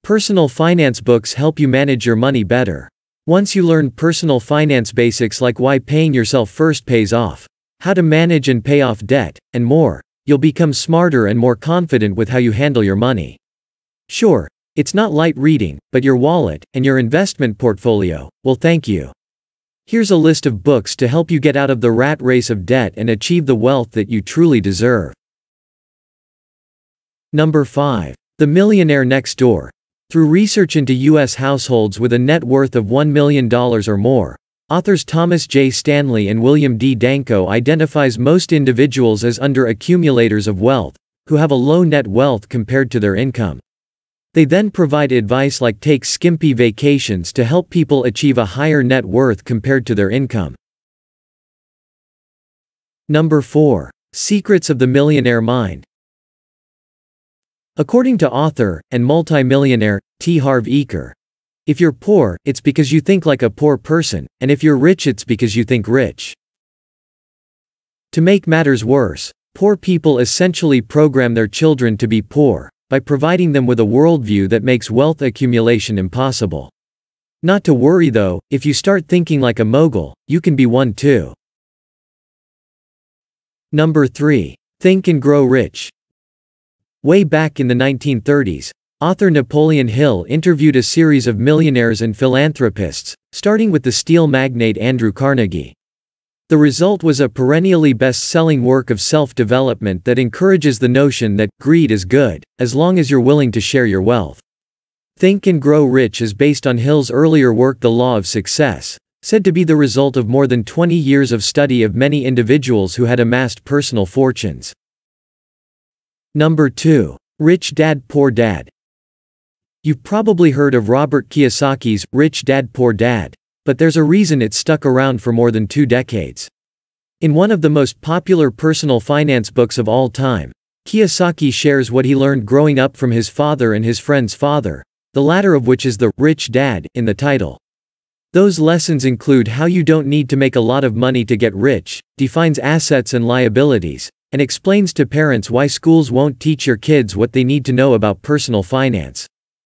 Personal finance books help you manage your money better. Once you learn personal finance basics like why paying yourself first pays off, how to manage and pay off debt, and more, you'll become smarter and more confident with how you handle your money. Sure, it's not light reading, but your wallet, and your investment portfolio, will thank you. Here's a list of books to help you get out of the rat race of debt and achieve the wealth that you truly deserve. Number 5. The Millionaire Next Door. Through research into U.S. households with a net worth of $1 million or more, authors Thomas J. Stanley and William D. Danko identifies most individuals as under-accumulators of wealth, who have a low net wealth compared to their income. They then provide advice like take skimpy vacations to help people achieve a higher net worth compared to their income. Number 4. Secrets of the Millionaire Mind. According to author and multi-millionaire T. Harv Eker, if you're poor, it's because you think like a poor person, and if you're rich, it's because you think rich. To make matters worse, poor people essentially program their children to be poor, by providing them with a worldview that makes wealth accumulation impossible. Not to worry though, if you start thinking like a mogul, you can be one too. Number 3. Think and Grow Rich. Way back in the 1930s, author Napoleon Hill interviewed a series of millionaires and philanthropists, starting with the steel magnate Andrew Carnegie. The result was a perennially best-selling work of self-development that encourages the notion that greed is good, as long as you're willing to share your wealth. Think and Grow Rich is based on Hill's earlier work The Law of Success, said to be the result of more than 20 years of study of many individuals who had amassed personal fortunes. Number 2. Rich Dad Poor Dad. You've probably heard of Robert Kiyosaki's Rich Dad Poor Dad, but there's a reason it stuck around for more than 2 decades. In one of the most popular personal finance books of all time, Kiyosaki shares what he learned growing up from his father and his friend's father, the latter of which is the Rich Dad in the title. Those lessons include how you don't need to make a lot of money to get rich, defines assets and liabilities, and explains to parents why schools won't teach your kids what they need to know about personal finance.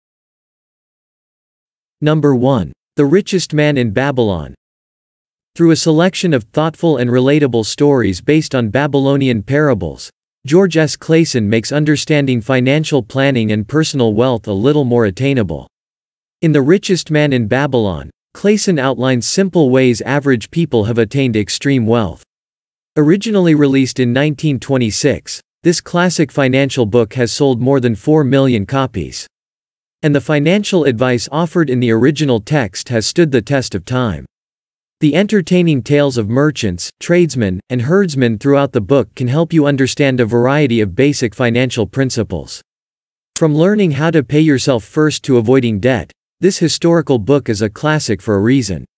Number 1. The Richest Man in Babylon. Through a selection of thoughtful and relatable stories based on Babylonian parables, George S. Clason makes understanding financial planning and personal wealth a little more attainable. In The Richest Man in Babylon, Clason outlines simple ways average people have attained extreme wealth. Originally released in 1926, this classic financial book has sold more than 4 million copies. And the financial advice offered in the original text has stood the test of time. The entertaining tales of merchants, tradesmen, and herdsmen throughout the book can help you understand a variety of basic financial principles. From learning how to pay yourself first to avoiding debt, this historical book is a classic for a reason.